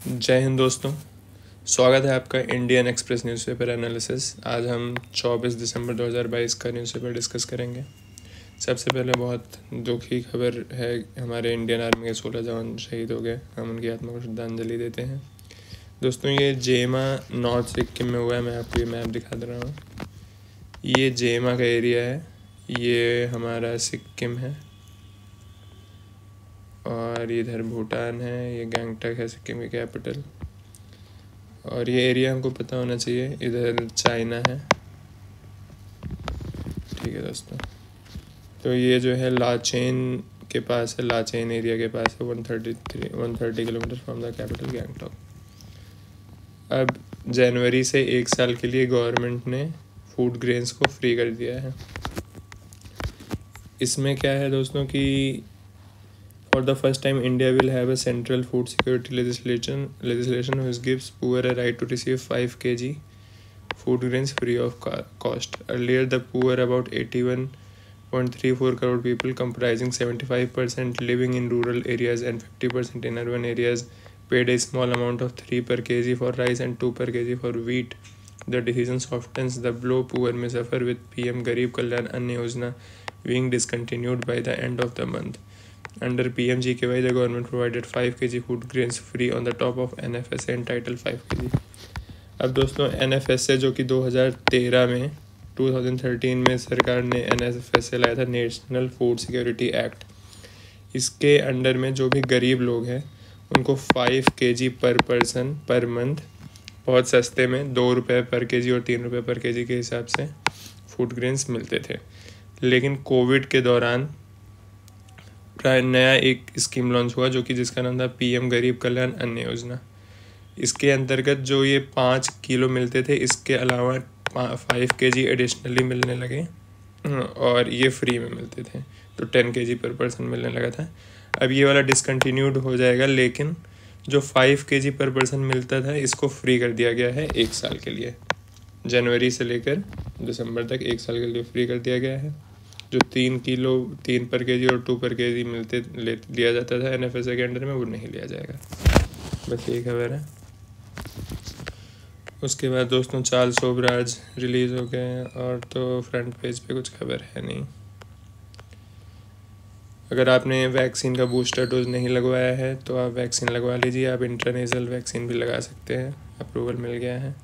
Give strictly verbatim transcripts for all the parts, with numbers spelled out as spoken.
जय हिंद दोस्तों, स्वागत है आपका इंडियन एक्सप्रेस न्यूज़पेपर एनालिसिस। आज हम चौबीस दिसंबर दो हज़ार बाईस का न्यूज़पेपर डिस्कस करेंगे। सबसे पहले बहुत दुखी खबर है, हमारे इंडियन आर्मी के सोलह जवान शहीद हो गए। हम उनकी आत्मा को श्रद्धांजलि देते हैं। दोस्तों, ये जेमा नॉर्थ सिक्किम में हुआ है। मैं आपको ये मैप दिखा दे रहा हूँ। ये जेमा का एरिया है, ये हमारा सिक्किम है और इधर भूटान है, ये गैंगटक है सिक्किम की कैपिटल। और ये एरिया हमको पता होना चाहिए। इधर चाइना है, ठीक है दोस्तों। तो ये जो है लाचेन के पास है, लाचेन एरिया के पास है, one thirty three one thirty kilometre from the capital Gangtok. अब जनवरी से एक साल के लिए गवर्नमेंट ने फूड ग्रेन्स को फ्री कर दिया है। इसमें क्या है दोस्तों कि For the first time, India will have a central food security legislation legislation which gives poor a right to receive five kilograms food grains free of cost. Earlier, the poor, about eighty-one point three four crore people, comprising seventy-five percent living in rural areas and fifty percent in urban areas, paid a small amount of three per kg for rice and two per kg for wheat. The decision softens the blow poor may suffer, with P M Garib Kalyan Ann Yojana being discontinued by the end of the month. Under P M G K Y, the government provided five kilograms food grains free on the top of N F S A entitled five kilograms. अब दोस्तों, N F S A जो कि दो हज़ार तेरह में दो हज़ार तेरह में सरकार ने N F S A लाया था, नेशनल फूड सिक्योरिटी एक्ट। इसके अंडर में जो भी गरीब लोग हैं उनको five KG per person per month बहुत सस्ते में दो रुपये पर केजी और तीन रुपये पर केजी के हिसाब से फूड ग्रेन्स मिलते थे। लेकिन कोविड के दौरान नया एक स्कीम लॉन्च हुआ जो कि जिसका नाम था पीएम गरीब कल्याण अन्न योजना। इसके अंतर्गत जो ये पाँच किलो मिलते थे, इसके अलावा फाइव केजी एडिशनली मिलने लगे और ये फ्री में मिलते थे, तो टेन केजी पर पर्सन मिलने लगा था। अब ये वाला डिसकंटिन्यूड हो जाएगा, लेकिन जो फाइव केजी पर पर्सन मिलता था इसको फ्री कर दिया गया है एक साल के लिए। जनवरी से लेकर दिसंबर तक एक साल के लिए फ्री कर दिया गया है। जो तीन किलो तीन पर केजी और टू पर केजी मिलते ले लिया जाता था एन एफ एस ए के अंडर में, वो नहीं लिया जाएगा। बस यही खबर है। उसके बाद दोस्तों, चार्ल्स शोबराज रिलीज़ हो गए और तो फ्रंट पेज पे कुछ खबर है नहीं। अगर आपने वैक्सीन का बूस्टर डोज नहीं लगवाया है तो आप वैक्सीन लगवा लीजिए। आप इंट्रानेजल वैक्सीन भी लगा सकते हैं, अप्रूवल मिल गया है।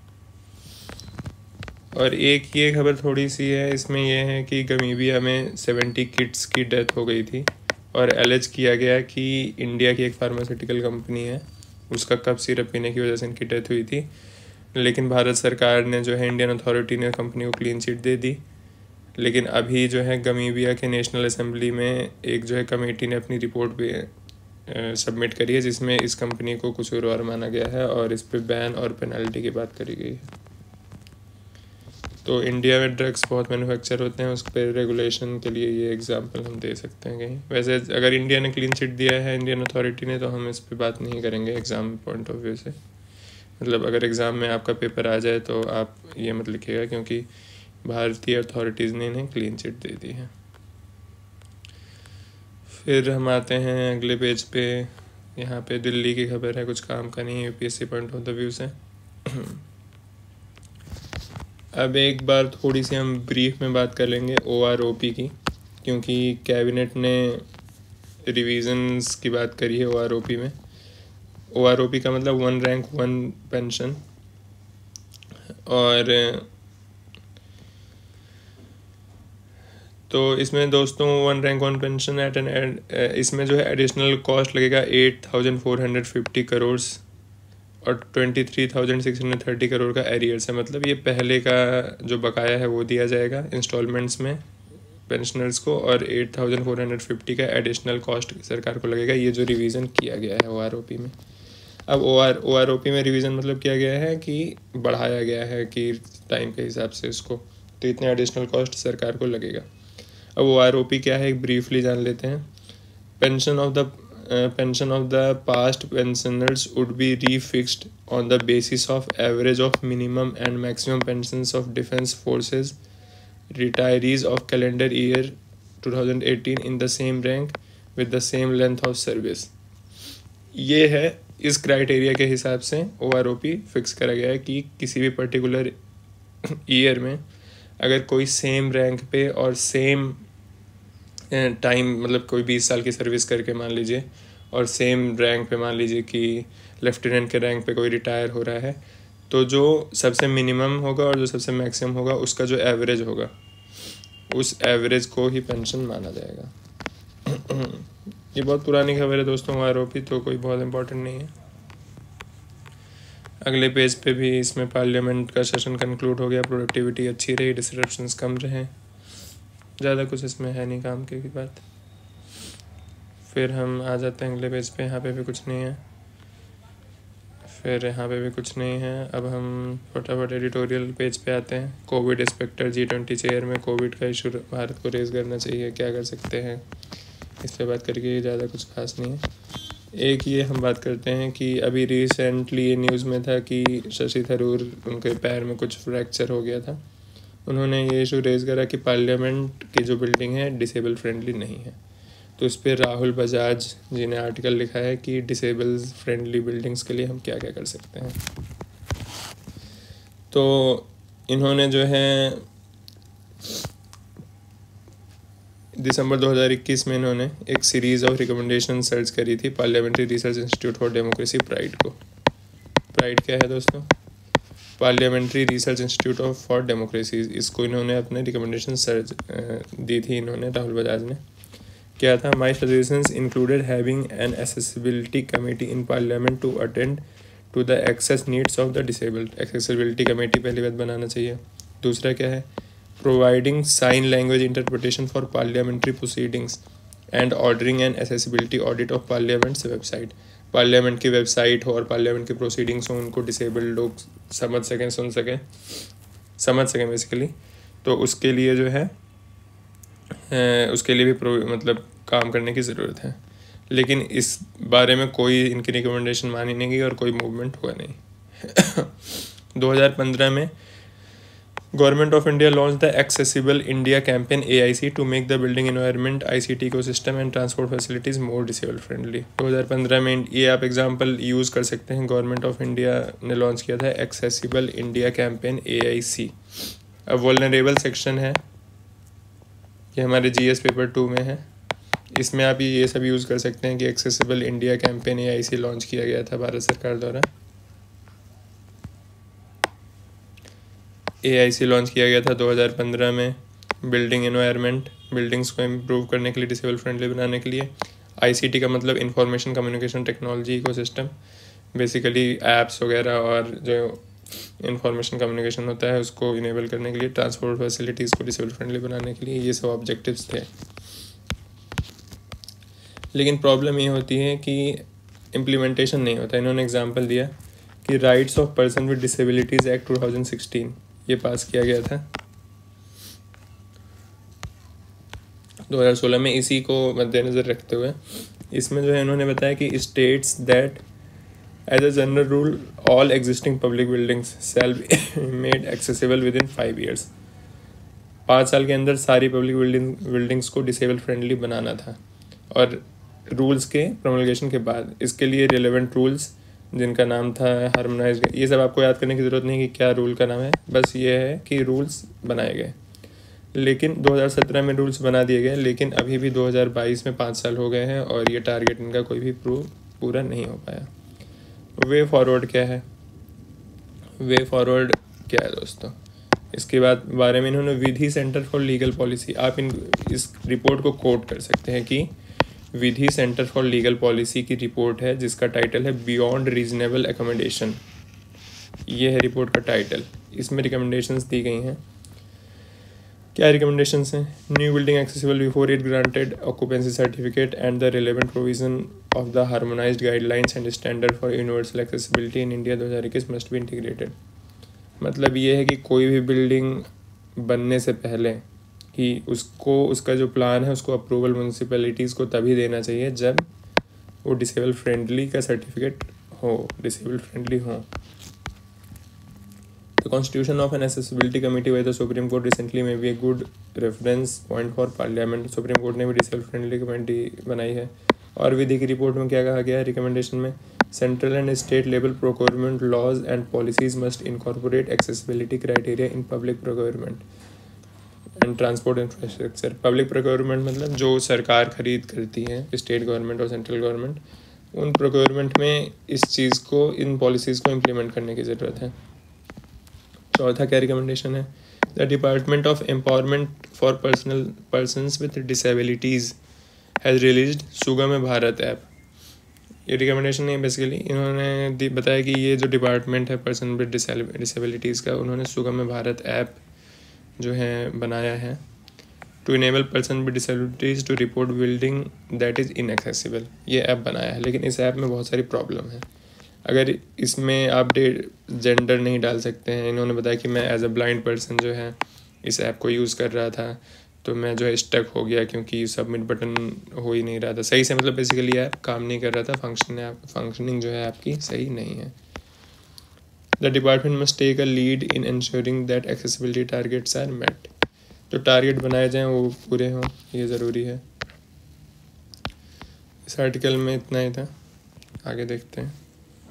और एक ये खबर थोड़ी सी है, इसमें यह है कि गमीबिया में सेवेंटी किड्स की डेथ हो गई थी और एलेज किया गया कि इंडिया की एक फार्मास्यूटिकल कंपनी है, उसका कफ सिरप पीने की वजह से इनकी डेथ हुई थी। लेकिन भारत सरकार ने जो है, इंडियन अथॉरिटी ने कंपनी को क्लीन चिट दे दी। लेकिन अभी जो है गमीबिया के नेशनल असेंबली में एक जो है कमेटी ने अपनी रिपोर्ट भी सबमिट करी है, जिसमें इस कंपनी को कसूरवार माना गया है और इस पर बैन और पेनल्टी की बात करी गई है। तो इंडिया में ड्रग्स बहुत मैन्युफैक्चर होते हैं, उस पर रेगुलेशन के लिए ये एग्जांपल हम दे सकते हैं कहीं। वैसे अगर इंडिया ने क्लीन चिट दिया है, इंडियन अथॉरिटी ने, तो हम इस पर बात नहीं करेंगे एग्ज़ाम पॉइंट ऑफ व्यू से। मतलब अगर एग्ज़ाम में आपका पेपर आ जाए तो आप ये मत लिखिएगा, क्योंकि भारतीय अथॉरिटीज़ ने इन्हें क्लीन चिट दे दी है। फिर हम आते हैं अगले पेज पे। यहाँ पे दिल्ली की खबर है, कुछ काम का नहीं, UPSC point of the view से। अब एक बार थोड़ी सी हम ब्रीफ में बात कर लेंगे ओ आर ओ पी की, क्योंकि कैबिनेट ने रिवीजन्स की बात करी है ओ आर ओ पी में। ओ आर ओ पी का मतलब वन रैंक वन पेंशन। और तो इसमें दोस्तों वन रैंक वन पेंशन एट एन इसमें जो है एडिशनल कॉस्ट लगेगा eight thousand four hundred fifty crore और twenty three thousand six hundred thirty crore का एरियर्स है। मतलब ये पहले का जो बकाया है वो दिया जाएगा इंस्टॉलमेंट्स में पेंशनर्स को, और eight thousand four hundred fifty का एडिशनल कॉस्ट सरकार को लगेगा। ये जो रिवीजन किया गया है ओ आर ओ पी में। अब O R O R O P में रिवीजन मतलब किया गया है कि बढ़ाया गया है कि टाइम के हिसाब से इसको, तो इतने एडिशनल कॉस्ट सरकार को लगेगा। अब ओ आर ओ पी क्या है, ब्रीफली जान लेते हैं। Pension of the Uh, pension of the past pensioners would be refixed on the basis of average of minimum and maximum pensions of defense forces retirees of calendar year twenty eighteen in the same rank with the same length of service। ये है इस criteria के हिसाब से O R O P fix करा गया है कि किसी भी पर्टिकुलर ईयर में अगर कोई सेम रैंक पे और सेम टाइम, मतलब कोई बीस साल की सर्विस करके मान लीजिए, और सेम रैंक पे मान लीजिए कि लेफ्टिनेंट के रैंक पे कोई रिटायर हो रहा है, तो जो सबसे मिनिमम होगा और जो सबसे मैक्सिमम होगा उसका जो एवरेज होगा, उस एवरेज को ही पेंशन माना जाएगा। ये बहुत पुरानी खबर है दोस्तों, आर ओ पी तो कोई बहुत इंपॉर्टेंट नहीं है। अगले पेज पे भी इसमें पार्लियामेंट का सेशन कंक्लूड हो गया, प्रोडक्टिविटी अच्छी रही, डिस्ट्रप्शंस कम रहे, ज़्यादा कुछ इसमें है नहीं काम की बात। फिर हम आ जाते हैं अगले पेज पे, यहाँ पे भी कुछ नहीं है, फिर यहाँ पे भी कुछ नहीं है। अब हम फटाफट एडिटोरियल पेज पे आते हैं। Covid inspector G twenty chair में कोविड का इशू भारत को रेज करना चाहिए, क्या कर सकते हैं, इस पर बात करके ज़्यादा कुछ खास नहीं है। एक ये हम बात करते हैं कि अभी रिसेंटली ये न्यूज़ में था कि शशि थरूर, उनके पैर में कुछ फ्रैक्चर हो गया था। उन्होंने ये इशू रेज़ करा कि पार्लियामेंट की जो बिल्डिंग है डिसेबल फ्रेंडली नहीं है। तो इस पर राहुल बजाज जी ने आर्टिकल लिखा है कि डिसेबल फ्रेंडली बिल्डिंग्स के लिए हम क्या क्या कर सकते हैं। तो इन्होंने जो है दिसंबर दो हज़ार इक्कीस में इन्होंने एक सीरीज़ ऑफ रिकमेंडेशन सर्च करी थी parliamentary research institute for democracy pride को। प्राइड क्या है दोस्तों? Parliamentary research institute of for democracy. इसको इन्होंने अपने रिकमेंडेशन सर्च दी थी, इन्होंने, राहुल बजाज ने। क्या था? My suggestions included having an accessibility committee in parliament to attend to the access needs of the disabled. Accessibility committee पहली बात बनाना चाहिए। दूसरा क्या है? Providing sign language interpretation for parliamentary proceedings and ordering an accessibility audit of parliament's website. Parliament की website हो और पार्लियामेंट की प्रोसीडिंग्स हो, उनको डिसेबल्ड लोग समझ सकें, सुन सकें, समझ सकें बेसिकली। तो उसके लिए जो है उसके लिए भी प्रो मतलब काम करने की ज़रूरत है। लेकिन इस बारे में कोई इनकी रिकमेंडेशन मानी नहीं गई और कोई मूवमेंट हुआ नहीं। दो हज़ार पंद्रह में government of India launch the accessible India campaign A I C to make the building environment, I C T ecosystem and transport facilities more disable friendly. दो हज़ार पंद्रह में ये आप एग्जांपल यूज़ कर सकते हैं। गवर्नमेंट ऑफ इंडिया ने लॉन्च किया था accessible India campaign A I C. अब वल्नरेबल सेक्शन है, ये हमारे जी एस पेपर टू में है। इसमें आप ये सब यूज़ कर सकते हैं कि accessible India campaign A I C launch किया गया था भारत सरकार द्वारा। ए आई सी लॉन्च किया गया था दो हज़ार पंद्रह में बिल्डिंग एनवायरनमेंट, बिल्डिंग्स को इम्प्रूव करने के लिए, डिसेबल फ्रेंडली बनाने के लिए। आई सी टी का मतलब information communication technology ecosystem, basically apps वगैरह और जो इंफॉर्मेशन कम्युनिकेशन होता है उसको इनेबल करने के लिए। ट्रांसपोर्ट फैसिलिटीज़ को डिसेबल फ्रेंडली बनाने के लिए, ये सब ऑब्जेक्टिव्स थे। लेकिन प्रॉब्लम ये होती है कि इम्प्लीमेंटेशन नहीं होता। इन्होंने एग्जांपल दिया कि rights of person with disabilities act two thousand sixteen ये पास किया गया था दो हज़ार सोलह में। इसी को मद्देनज़र रखते हुए इसमें जो है इन्होंने बताया कि states that as a general rule all existing public buildings shall be made accessible within five years. पाँच साल के अंदर सारी पब्लिक बिल्डिंग बिल्डिंग्स को डिसेबल फ्रेंडली बनाना था, और रूल्स के प्रोमलगेशन के बाद इसके लिए रिलेवेंट रूल्स जिनका नाम था हार्मोनाइज्ड, ये सब आपको याद करने की ज़रूरत नहीं कि क्या रूल का नाम है, बस ये है कि रूल्स बनाए गए। लेकिन दो हज़ार सत्रह में रूल्स बना दिए गए, लेकिन अभी भी दो हज़ार बाईस में पाँच साल हो गए हैं और ये टारगेट इनका कोई भी प्रूव पूरा नहीं हो पाया। वे फॉरवर्ड क्या है? वे फॉरवर्ड क्या है दोस्तों? इसके बाद बारे में इन्होंने Vidhi centre for legal policy, आप इन इस रिपोर्ट को कोट कर सकते हैं कि Vidhi centre for legal policy की रिपोर्ट है जिसका टाइटल है बियॉन्ड रीजनेबल एकोमोडेशन। ये है रिपोर्ट का टाइटल। इसमें रिकमेंडेशंस दी गई हैं। क्या रिकमेंडेशंस हैं? New building accessible before it granted occupancy certificate and the relevant provision of the harmonised guidelines and standard for universal accessibility in India दो हज़ार इक्कीस मस्ट बी इंटीग्रेटेड। मतलब ये है कि कोई भी बिल्डिंग बनने से पहले कि उसको उसका जो प्लान है उसको अप्रूवल म्यूनसिपैलिटीज़ को तभी देना चाहिए जब वो डिसेबल फ्रेंडली का सर्टिफिकेट हो, डिसेबल फ्रेंडली हो। The constitution of an accessibility committee by the supreme court recently में भी a good reference point for parliament. Supreme court ने भी डिसेबल फ्रेंडली कमेटी बनाई है। और विधि की रिपोर्ट में क्या कहा गया है रिकमेंडेशन में? Central and state level procurement laws and policies must incorporate accessibility criteria in public procurement and transport infrastructure. Public procurement मतलब जो सरकार खरीद करती है, स्टेट गवर्नमेंट और सेंट्रल गवर्नमेंट, उन प्रोक्योरमेंट में इस चीज़ को, इन पॉलिसीज़ को इम्प्लीमेंट करने की ज़रूरत है. चौथा क्या रिकमेंडेशन है? The department of empowerment for personal persons with disabilities has released Sugam Bharat app. ये रिकमेंडेशन नहीं, बेसिकली इन्होंने बताया कि ये जो डिपार्टमेंट है पर्सन विद डिसेबिलिटीज़ का, उन्होंने सुगम भारत ऐप जो है बनाया है to enable person with disabilities to report building that is inaccessible. ये ऐप बनाया है, लेकिन इस ऐप में बहुत सारी प्रॉब्लम है. अगर इसमें आप जेंडर नहीं डाल सकते हैं. इन्होंने बताया कि मैं एज अ ब्लाइंड पर्सन जो है इस ऐप को यूज़ कर रहा था, तो मैं जो है स्टक हो गया क्योंकि सबमिट बटन हो ही नहीं रहा था सही से. मतलब बेसिकली ऐप काम नहीं कर रहा था, फंक्शन फंक्शनिंग जो है आपकी सही नहीं है. The department must take a lead in ensuring that accessibility targets are met. जो टारगेट बनाए जाएं वो पूरे हों, ये ज़रूरी है. इस आर्टिकल में इतना ही था, आगे देखते हैं.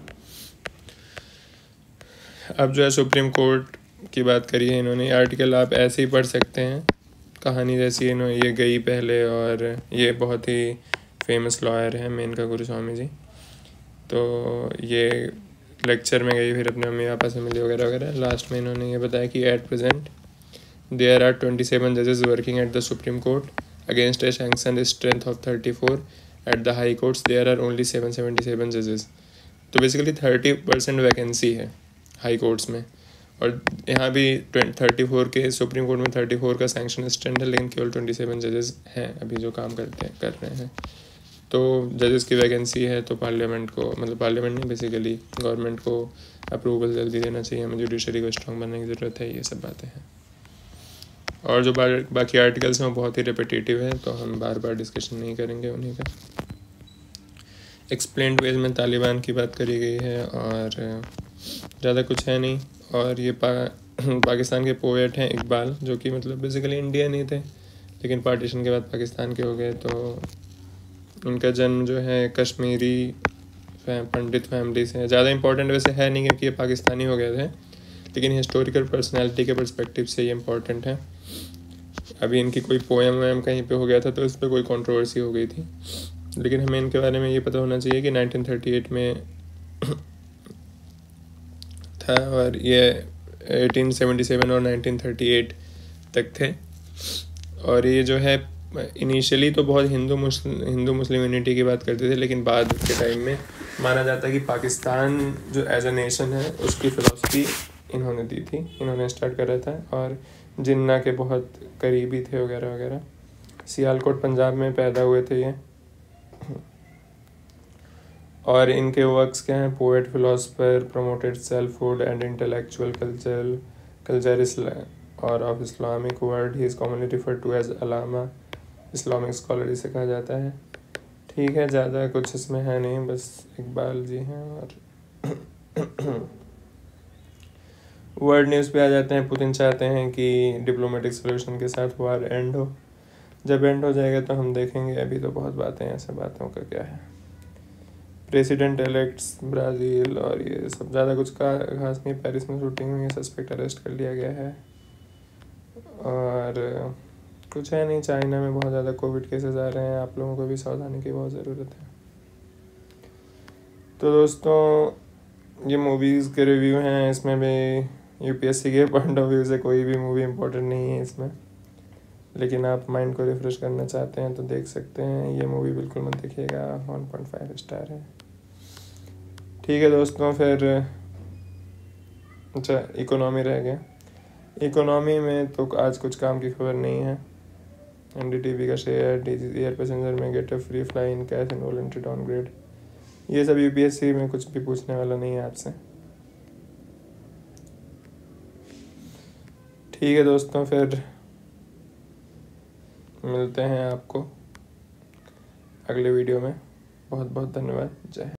अब जो है सुप्रीम कोर्ट की बात करी है इन्होंने. आर्टिकल आप ऐसे ही पढ़ सकते हैं, कहानी जैसी इन्होंने ये गई पहले, और ये बहुत ही फेमस लॉयर हैं मेनका गुरुस्वामी जी. तो ये लेक्चर में गई, फिर अपने मम्मी पापा से मिली वगैरह वगैरह. लास्ट में इन्होंने ये बताया कि at present there are twenty seven जजेस working at the supreme court against A sanction strength of thirty four at the high courts there are only seven seventy seven जजेस. तो बेसिकली थर्टी परसेंट वैकेंसी है high courts में, और यहाँ भी thirty four के supreme court में thirty four का सैंक्शन स्टैंड है, लेकिन केवल ट्वेंटी सेवन जजेस हैं अभी जो काम करते हैं कर रहे हैं. तो जजेस की वैकेंसी है, तो पार्लियामेंट को, मतलब पार्लियामेंट नहीं, बेसिकली गवर्नमेंट को अप्रूवल जल्दी देना चाहिए. हमें जुडिशरी को स्ट्रॉन्ग बनने की ज़रूरत है. ये सब बातें हैं. और जो बा, बाकी आर्टिकल्स हैं वो बहुत ही रिपीटेटिव है, तो हम बार बार डिस्कशन नहीं करेंगे उन्हीं का. एक्सप्लेन्ड वेज में तालिबान की बात करी गई है, और ज़्यादा कुछ है नहीं. और ये पा, पाकिस्तान के पोएट हैं इकबाल, जो कि मतलब बेसिकली इंडियन ही थे, लेकिन पार्टीशन के बाद पाकिस्तान के हो गए. तो इनका जन्म जो है कश्मीरी पंडित फैमिली से. ज़्यादा इंपॉर्टेंट वैसे है नहीं क्योंकि ये पाकिस्तानी हो गए थे, लेकिन हिस्टोरिकल पर्सनैलिटी के पर्सपेक्टिव से ये इम्पोर्टेंट है. अभी इनकी कोई पोएम वोएम कहीं पे हो गया था तो इस पर कोई कंट्रोवर्सी हो गई थी, लेकिन हमें इनके बारे में ये पता होना चाहिए कि नाइनटीन थर्टी एट में था, और ये एटीन सेवेंटी सेवन और नाइनटीन थर्टी एट तक थे. और ये जो है इनिशियली तो बहुत Hindu Muslim Hindu Muslim unity की बात करते थे, लेकिन बाद के टाइम में माना जाता है कि पाकिस्तान जो एज अ नेशन है उसकी फ़िलॉसफी इन्होंने दी थी, इन्होंने स्टार्ट करा था. और जिन्ना के बहुत करीबी थे वगैरह वगैरह. सियालकोट पंजाब में पैदा हुए थे ये. और इनके वर्क्स क्या हैं? Poet, philosopher, promoted selfhood and intellectual culture culture और of Islamic world. He is commonly referred to as Allama. Islamic scholar इसे कहा जाता है. ठीक है, ज़्यादा कुछ इसमें है नहीं, बस इकबाल जी हैं. और वर्ल्ड न्यूज़ पे आ जाते हैं. पुतिन चाहते हैं कि डिप्लोमेटिक सोल्यूशन के साथ वार एंड हो. जब एंड हो जाएगा तो हम देखेंगे, अभी तो बहुत बातें हैं, ऐसे बातों का क्या है. प्रेसिडेंट इलेक्ट्स ब्राज़ील और ये सब, ज़्यादा कुछ का खास नहीं. पेरिस में शूटिंग हुई है, सस्पेक्ट अरेस्ट कर लिया गया है. और कुछ है नहीं. चाइना में बहुत ज़्यादा कोविड केसेस आ रहे हैं, आप लोगों को भी सावधानी की बहुत ज़रूरत है. तो दोस्तों ये मूवीज़ के रिव्यू हैं, इसमें भी यूपीएससी के पॉइंट ऑफ व्यू से कोई भी मूवी इम्पोर्टेंट नहीं है इसमें, लेकिन आप माइंड को रिफ्रेश करना चाहते हैं तो देख सकते हैं. ये मूवी बिल्कुल मत देखिएगा, वन पॉइंट फाइव स्टार है. ठीक है दोस्तों, फिर अच्छा इकोनॉमी रह गया. इकोनॉमी में तो आज कुछ काम की खबर नहीं है. एनडीटीवी का शेयर, डीजी एयर पैसेंजर में get a free fly in cash in voluntary downgrade. ये सब यूपीएससी में कुछ भी पूछने वाला नहीं है आपसे. ठीक है दोस्तों, फिर मिलते हैं आपको अगले वीडियो में. बहुत बहुत धन्यवाद. जय हिंद.